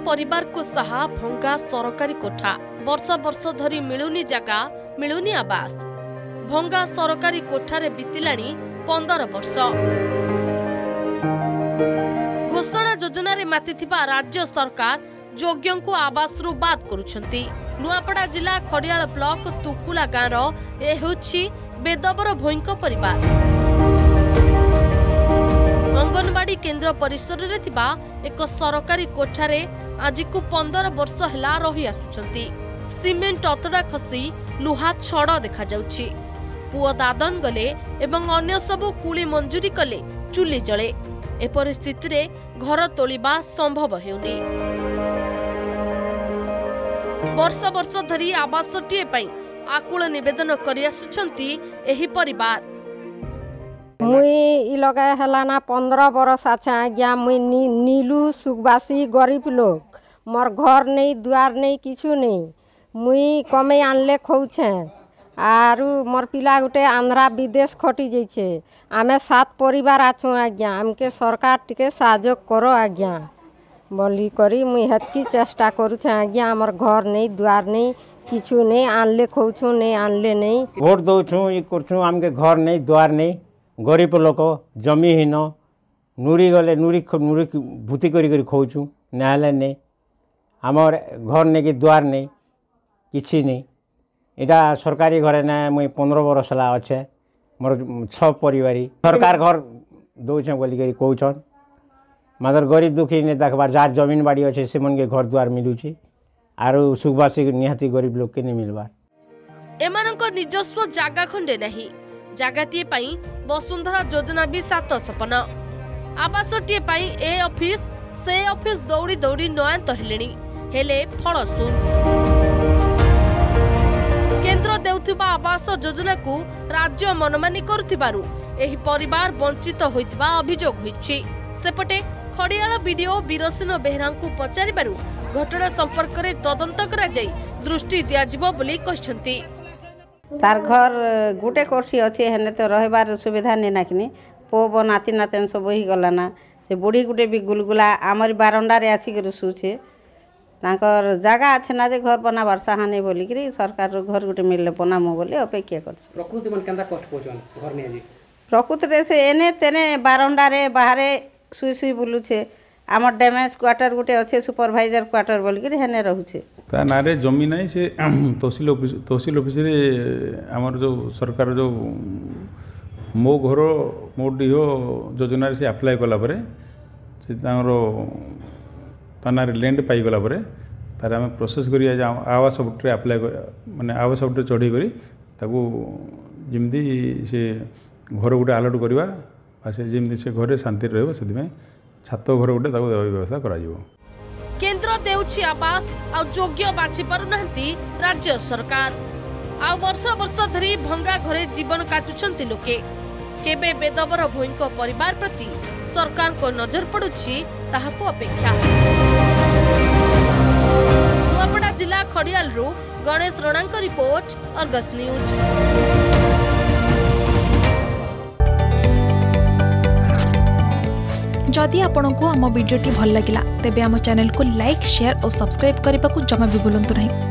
परिवार को सहा भंगा सरकारी कोठा वर्ष वर्ष धरी मिलुनी जगह मिलुनी आवास भंगा सरकारी कोठारे बीतिलाणी 15 वर्ष। घोषणा योजना रे मातिथिबा राज्य सरकार योग्यों को आवास रु बाद करुछंती। नुआपड़ा जिला खड़ियाल ब्लॉक तुकुला गाँव ए होछि बेदबर भोईंको परिवार। अंगनवाड़ी केन्द्र परिसर रे थिबा एक सरकारी कोठारे आज को 15 वर्ष हला रही आसुछंती। सीमेंट अतड़ा खसी लुहा छड़ देखा जाउछि। पुओ दादन गले एवं अन्य सबु कुली मंजूरी कले चुली जले। ए परिस्थिति रे घर तोलिबा संभव हेउनी। वर्ष वर्ष धरी आवासटीए पई आकुल निवेदन करि आसुछंती एही परिवार। मुई लगा हला ना 15 बरस अच्छा आज्ञा मुई नीलू सुखबासी गरीब लोग मोर घर नहीं दुआर नहीं किछु नहीं मुई कमे आनले खौछे आरु मोर पिला गुटे आंध्रा विदेश खटी जाइछे। आमे 7 परिवार आछू आज्ञा हमके सरकार टिके साहाय्य करो आज्ञा बोली करी मुई हेतकी चेष्टा करूछे आज्ञा। हमर घर नहीं दुआर नहीं किछु नहीं आनले खौछू नहीं आनले नहीं वोट दउछु ई करछु हमके घर नहीं दुआर नहीं गरीब लोक जमीहीन नुरी गले नुरी भूति करी खोचु नाले नहीं आमर घर नहीं कि द्वार नहीं किसी नहीं इटा सरकारी घरे ना मुई 15 बरस ला अच्छे मोर 6 परिवारी सरकार घर दौचे बोलिक कौन मात्र गरीब दुखी नहीं देखबार जार जमीन बाड़ी अच्छे से मन के घर द्वार मिलूची आरु सुखवासी निहाती गरीब लोग के नहीं मिलबार। एमानक निजस्व जागा खंडे नहीं जागाटीए पाई वसुंधरा योजना भी 7 सपन आवासटीए पाई ए ऑफिस से ऑफिस दौड़ी दौड़ी नयांत हेलेनी हेले फल शून। केंद्र देउथिबा आवास योजना को राज्य मनमानी करुथिबारु एही परिवार वंचित होइतबा अभियोग होइछि। सेपटे खड़ियाल वीडियो बीरसिन बेहरा को पचारिबारु घटना संपर्क रे तदंत करा जाई दृष्टि दिया जिवो बोली कहछंती। तार घर गुटे कोठी अच्छे हेने तो रहबार सुविधा नहीं नाकिनी पो नाती नातेन सब ही गला ना से बुढ़ी गुटे भी गुलगुला आमर बारंडारे आसिक शुचे तांकर जगह अच्छे ना जे घर बनाबार साहा नहीं बोलिक सरकार घर गुटे मिलले बनामु बोली अपेक्षा कर। प्रकृति मन केंदा कष्ट पहुंचन घर नहीं जी प्रकृति से एने तेने बारंडारे बाहरे सुई सुई बुलुछे आमर डैमेज क्वार्टर गुटे अच्छे सुपरवाइजर क्वार्टर बोलिक हेने रहूछे ता नारे जमी नहीं से तहसील ऑफिस रे आमर जो सरकार जो मो घर मो डीह योजना से अप्लाई कला परे से तानारे लैंड पाई गला परे तार आम प्रोसेस करी आवास सब्टे अप्लाई माने आवास सब्टे चढ़ी करी ताकू जमती से घर गोटे अलर्ट करवा से जमती से घरे शांति रहबो से छात घर गोटे ताकू देवा व्यवस्था करा जिवो। केंद्र देउछि आवास आ योग्य बाछि पारुनांती राज्य सरकार आ वर्ष वर्ष धरी भंगा घरे जीवन काटुछंती लोके। केबे बेदबर भोईंको परिवार प्रति सरकार को नजर पड़ुछि ताहाको अपेक्षा। नुआपड़ा जिला खड़ियाल रु Ganesh Ranank report Argus news. जदि आपंक आम भिडी भल लगा तेब आम चैनल को लाइक शेयर और सब्सक्राइब करने को जमा भी भूलु नहीं।